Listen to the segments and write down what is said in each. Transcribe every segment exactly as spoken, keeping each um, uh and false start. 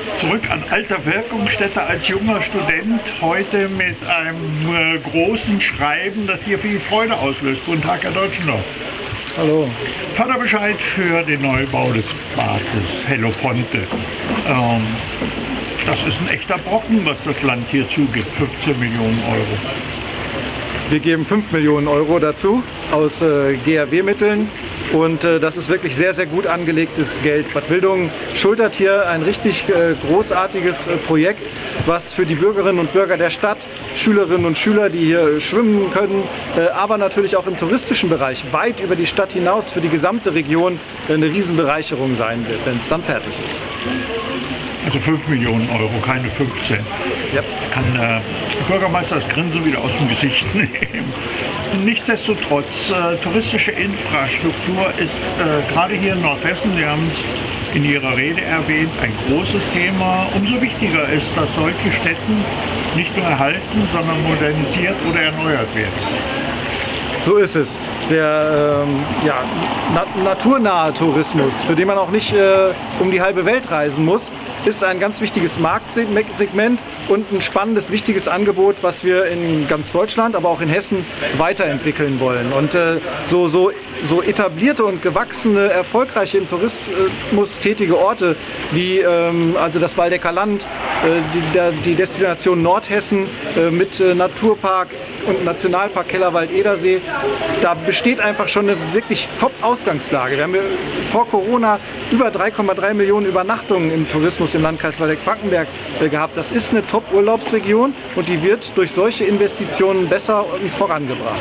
Zurück an alter Wirkungsstätte als junger Student, heute mit einem äh, großen Schreiben, das hier viel Freude auslöst. Guten Tag, Herr Deutschendorf. Hallo. Förderbescheid für den Neubau des Bades Hello Ponte. Ähm, das ist ein echter Brocken, was das Land hier zugibt, fünfzehn Millionen Euro. Wir geben fünf Millionen Euro dazu aus äh, G R W-Mitteln und äh, das ist wirklich sehr, sehr gut angelegtes Geld. Bad Wildungen schultert hier ein richtig äh, großartiges äh, Projekt, was für die Bürgerinnen und Bürger der Stadt, Schülerinnen und Schüler, die hier schwimmen können, äh, aber natürlich auch im touristischen Bereich weit über die Stadt hinaus für die gesamte Region äh, eine Riesenbereicherung sein wird, wenn es dann fertig ist. Also fünf Millionen Euro, keine fünfzehn. Ja. Kann der Bürgermeister das Grinsen wieder aus dem Gesicht nehmen. Nichtsdestotrotz, äh, touristische Infrastruktur ist äh, gerade hier in Nordhessen, Sie haben es in Ihrer Rede erwähnt, ein großes Thema. Umso wichtiger ist, dass solche Stätten nicht nur erhalten, sondern modernisiert oder erneuert werden. So ist es. Der ähm, ja, na naturnahe Tourismus, für den man auch nicht äh, um die halbe Welt reisen muss, ist ein ganz wichtiges Marktsegment und ein spannendes, wichtiges Angebot, was wir in ganz Deutschland, aber auch in Hessen weiterentwickeln wollen. Und äh, so, so, so etablierte und gewachsene, erfolgreiche im Tourismus tätige Orte wie ähm, also das Waldecker Land, äh, die, der, die Destination Nordhessen äh, mit äh, Naturpark und Nationalpark Kellerwald-Edersee, da besteht einfach schon eine wirklich Top-Ausgangslage. Wir haben vor Corona über drei Komma drei Millionen Übernachtungen im Tourismus im Landkreis Waldeck-Frankenberg gehabt. Das ist eine Top-Urlaubsregion und die wird durch solche Investitionen besser und vorangebracht.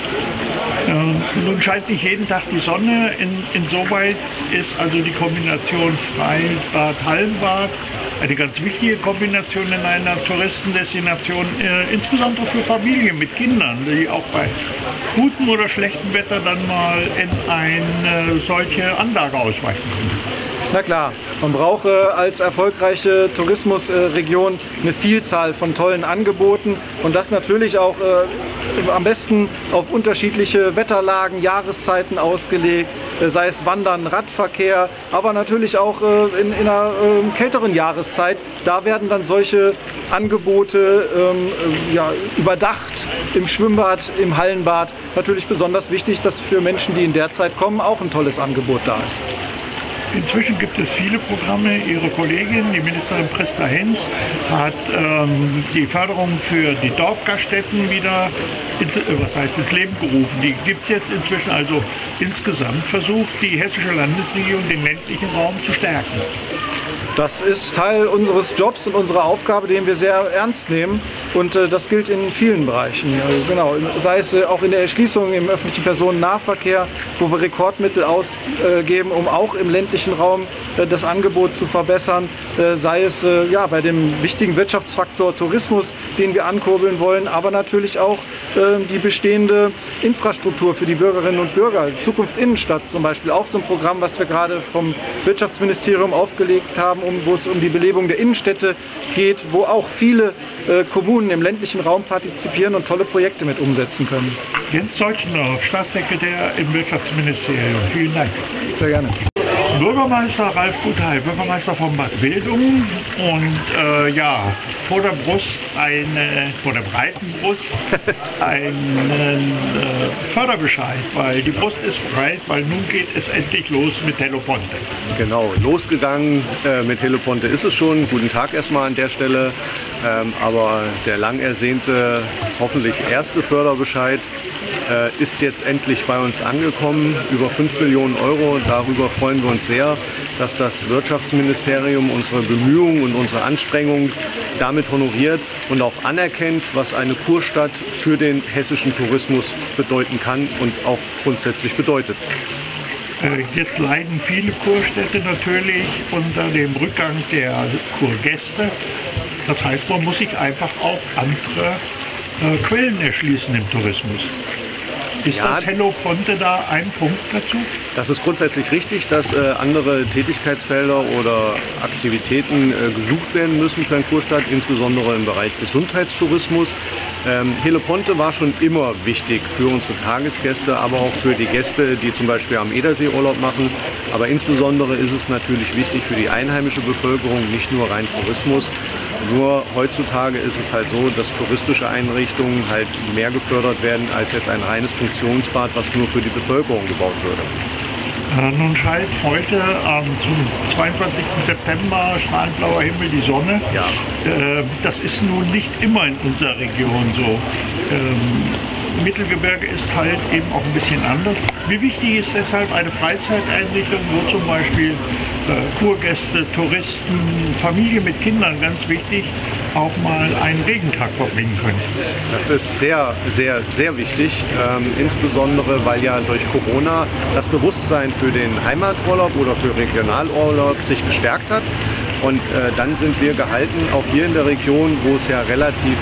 Äh, nun scheint nicht jeden Tag die Sonne. In, insoweit ist also die Kombination Freibad-Hallenbad eine ganz wichtige Kombination in einer Touristendestination, äh, insbesondere für Familien mit Kindern, die auch bei gutem oder schlechtem Wetter dann mal in eine solche Anlage ausweichen können. Na klar, man braucht äh, als erfolgreiche Tourismusregion äh, eine Vielzahl von tollen Angeboten und das natürlich auch äh, am besten auf unterschiedliche Wetterlagen, Jahreszeiten ausgelegt, äh, sei es Wandern, Radverkehr, aber natürlich auch äh, in, in einer äh, kälteren Jahreszeit. Da werden dann solche Angebote ähm, äh, ja, überdacht im Schwimmbad, im Hallenbad. Natürlich besonders wichtig, dass für Menschen, die in der Zeit kommen, auch ein tolles Angebot da ist. Inzwischen gibt es viele Programme. Ihre Kollegin, die Ministerin Priska Hinz, hat ähm, die Förderung für die Dorfgaststätten wieder ins, was heißt, ins Leben gerufen. Die gibt es jetzt inzwischen also insgesamt versucht, die hessische Landesregierung den ländlichen Raum zu stärken. Das ist Teil unseres Jobs und unserer Aufgabe, den wir sehr ernst nehmen. Und äh, das gilt in vielen Bereichen. Also, genau, sei es äh, auch in der Erschließung im öffentlichen Personennahverkehr, wo wir Rekordmittel ausgeben, um auch im ländlichen Raum äh, das Angebot zu verbessern. Äh, sei es äh, ja, bei dem wichtigen Wirtschaftsfaktor Tourismus, den wir ankurbeln wollen, aber natürlich auch äh, die bestehende Infrastruktur für die Bürgerinnen und Bürger. Zukunft Innenstadt zum Beispiel, auch so ein Programm, was wir gerade vom Wirtschaftsministerium aufgelegt haben, um, wo es um die Belebung der Innenstädte geht, wo auch viele äh, Kommunen im ländlichen Raum partizipieren und tolle Projekte mit umsetzen können. Jens Deutschendorf, Staatssekretär im Wirtschaftsministerium. Vielen Dank. Sehr gerne. Bürgermeister Ralf Gutheil, Bürgermeister von Bad Wildungen und äh, ja, vor der Brust, eine, vor der breiten Brust, einen äh, Förderbescheid, weil die Brust ist breit, weil nun geht es endlich los mit Hello Ponte. Genau, losgegangen äh, mit Hello Ponte ist es schon. Guten Tag erstmal an der Stelle, ähm, aber der lang ersehnte, hoffentlich erste Förderbescheid äh, ist jetzt endlich bei uns angekommen, über fünf Millionen Euro. Darüber freuen wir uns sehr, dass das Wirtschaftsministerium unsere Bemühungen und unsere Anstrengungen damit honoriert und auch anerkennt, was eine Kurstadt für den hessischen Tourismus bedeuten kann und auch grundsätzlich bedeutet. Jetzt leiden viele Kurstädte natürlich unter dem Rückgang der Kurgäste. Das heißt, man muss sich einfach auch andere äh, Quellen erschließen im Tourismus. Ist ja, das Hello Ponte da ein Punkt dazu? Das ist grundsätzlich richtig, dass äh, andere Tätigkeitsfelder oder Aktivitäten äh, gesucht werden müssen für eine Kurstadt, insbesondere im Bereich Gesundheitstourismus. Ähm, Heleponte war schon immer wichtig für unsere Tagesgäste, aber auch für die Gäste, die zum Beispiel am Edersee Urlaub machen. Aber insbesondere ist es natürlich wichtig für die einheimische Bevölkerung, nicht nur rein Tourismus. Nur heutzutage ist es halt so, dass touristische Einrichtungen halt mehr gefördert werden als jetzt ein reines Funktionsbad, was nur für die Bevölkerung gebaut würde. Äh, nun scheint heute ähm, zum zweiundzwanzigsten September strahlend blauer Himmel die Sonne. Ja. Äh, das ist nun nicht immer in unserer Region so. Ähm, Mittelgebirge ist halt eben auch ein bisschen anders. Wie wichtig ist deshalb eine Freizeiteinrichtung, wo zum Beispiel äh, Kurgäste, Touristen, Familie mit Kindern, ganz wichtig, auch mal einen Regentag verbringen können? Das ist sehr, sehr, sehr wichtig, ähm, insbesondere weil ja durch Corona das Bewusstsein für den Heimaturlaub oder für Regionalurlaub sich gestärkt hat. Und äh, dann sind wir gehalten, auch hier in der Region, wo es ja relativ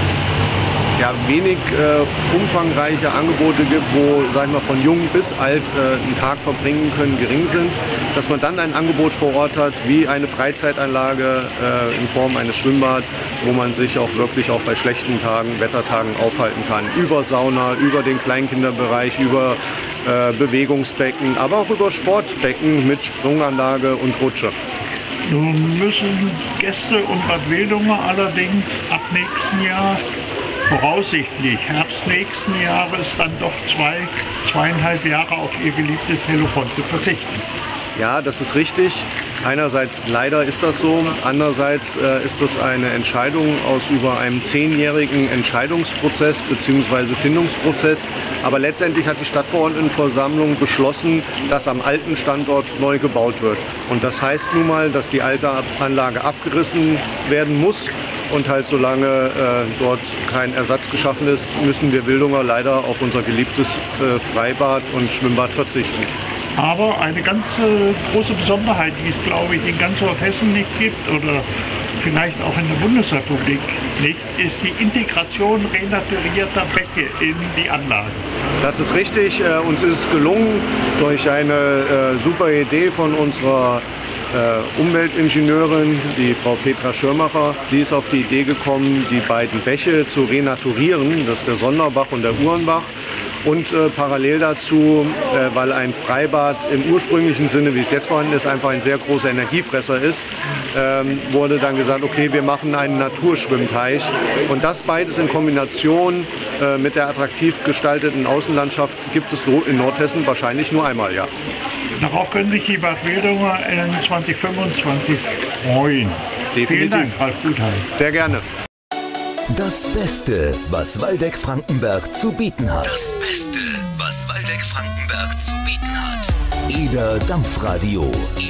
ja, wenig äh, umfangreiche Angebote gibt, wo, sagen wir, von jung bis alt äh, einen Tag verbringen können, gering sind, dass man dann ein Angebot vor Ort hat, wie eine Freizeitanlage äh, in Form eines Schwimmbads, wo man sich auch wirklich auch bei schlechten Tagen, Wettertagen aufhalten kann. Über Sauna, über den Kleinkinderbereich, über äh, Bewegungsbecken, aber auch über Sportbecken mit Sprunganlage und Rutsche. Nun müssen Gäste und Bad Wildungen allerdings ab nächsten Jahr, voraussichtlich Herbst nächsten Jahres, dann doch zwei, zweieinhalb Jahre auf ihr geliebtes Heleponte verzichten. Ja, das ist richtig. Einerseits leider ist das so, andererseits äh, ist das eine Entscheidung aus über einem zehnjährigen Entscheidungsprozess bzw. Findungsprozess. Aber letztendlich hat die Stadtverordnetenversammlung beschlossen, dass am alten Standort neu gebaut wird. Und das heißt nun mal, dass die alte Anlage abgerissen werden muss. Und halt solange äh, dort kein Ersatz geschaffen ist, müssen wir Wildunger leider auf unser geliebtes äh, Freibad und Schwimmbad verzichten. Aber eine ganz äh, große Besonderheit, die es, glaube ich, in ganz Nordhessen nicht gibt oder vielleicht auch in der Bundesrepublik nicht, ist die Integration renaturierter Bäche in die Anlage. Das ist richtig. Äh, uns ist es gelungen, durch eine äh, super Idee von unserer äh, Umweltingenieurin, die Frau Petra Schirmacher, die ist auf die Idee gekommen, die beiden Bäche zu renaturieren. Das ist der Sonderbach und der Uhrenbach. Und äh, parallel dazu, äh, weil ein Freibad im ursprünglichen Sinne, wie es jetzt vorhanden ist, einfach ein sehr großer Energiefresser ist, ähm, wurde dann gesagt, okay, wir machen einen Naturschwimmteich. Und das beides in Kombination äh, mit der attraktiv gestalteten Außenlandschaft gibt es so in Nordhessen wahrscheinlich nur einmal, ja. Darauf können sich die Bad Wildunger in zwanzig fünfundzwanzig freuen. Definitiv. Vielen Dank, Ralf Gutheil. Sehr gerne. Das Beste, was Waldeck-Frankenberg zu bieten hat. Das Beste, was Waldeck-Frankenberg zu bieten hat. Eder Dampfradio.